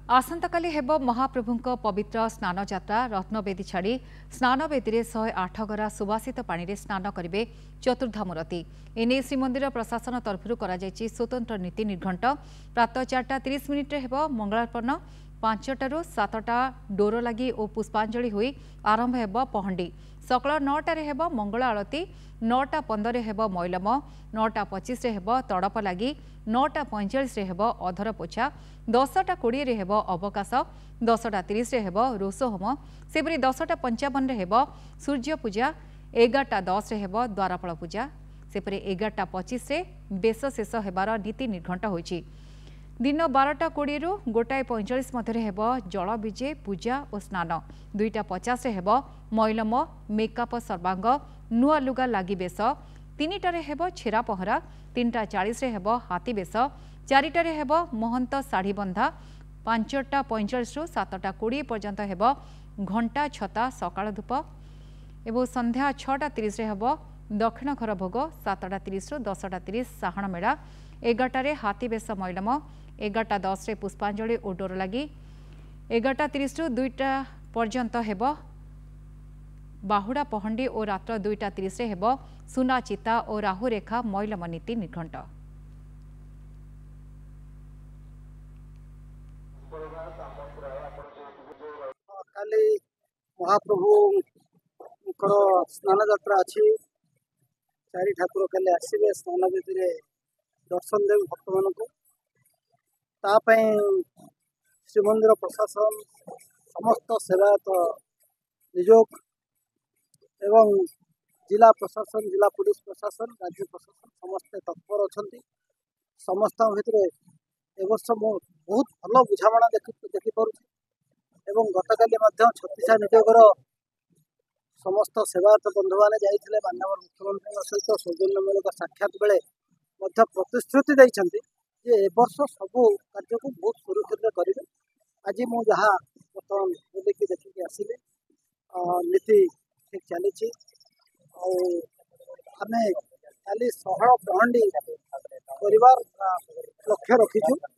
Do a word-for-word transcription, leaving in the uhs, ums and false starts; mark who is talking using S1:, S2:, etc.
S1: आसंताकाली हेब महाप्रभुଙ୍କ पवित्र स्नान यात्रा रत्नवेदी छाड़ी स्नानवेदी शहे आठ गरा सुवासित पानी रे स्नान करेंगे चतुर्धामूर्ति। एने श्रीमंदिर प्रशासन तरफ स्वतंत्र नीति निर्घंट प्रातः चार्टा तीस मिनिट हेब मंगलार्पण पांचटू सातटा डोर लगी और पुष्पांजलि हुई आरंभ हेब पहंडी। सकाल नौटार हेब मंगल आलती नौटा पंदर हेब मैलम नौटा पचिश हेब तड़प लगी नौटा पैंचाश हेब अधर पोछा दसटा कोड़े हेब अवकाश दसटा तीस हेब रोषहोम सेपरी दसटा पंचावन हेब सूर्य पूजा एगारटा दस हेब द्वारपाल पूजा सेपरी एगारटा पचिश बेश शेष हेबार नीति निर्घंट होइछि। दिन बारटा कोड़े गोटाए पैंचाश मध्य हेब जल विजे पूजा और स्नान दुईटा पचास हेब मैलम मेकअप सर्वांग नुआ लुगा लगी बेश तीनटारे हेब छेरा पहरा तीनटा चालीस हेब हाथी बेश चारिटारे हेब महंत शाढ़ी बंधा पांचटा पैंचाश रु सातटा कोड़े पर्यंत हेब घंटा छता सकाळ धूप एवं संध्या छटा तीस हेब दक्षिण घर भोग सातटा तीस रु दसटा तीस साहण मेड़ा एगारटारे हाथी बेश मैलम एगारटा दस पुष्पांजलि और डोर लगी एगारटा तीस रु दुईटा पर्यंत हेब बाहुड़ा पहंडी और रात्र दुईटा तीस हेब सुना चिता और राहुरेखा मैलम नीति निर्घंट।
S2: काली महाप्रभु स्नान यात्रा अच्छी चारि ठाकुर काली आसवे स्नान विधि दर्शन देव भक्त मान श्रीमंदिर प्रशासन समस्त सेवायत नियोग एवं जिला प्रशासन जिला पुलिस प्रशासन राज्य प्रशासन समस्ते तत्पर अच्छा समस्त भितर एवर्ष मु बहुत भल बुझाणा देखिपुर एवं गतकाली छत्तीसा नियोगर समस्त सेवायत बंधु मैंने जाते माननीय मुख्यमंत्री सहित सौजन्यमूलक साक्षात बेले प्रतिश्रुति देते जे एवर्ष सबू कार्य को बहुत सुरक्षित करेंगे। आज मुझे बर्तमान बुलिकी देखिकी आसिले नीति ठीक चली आम खाली सहल पहंडी परिवार लक्ष्य रखीचु।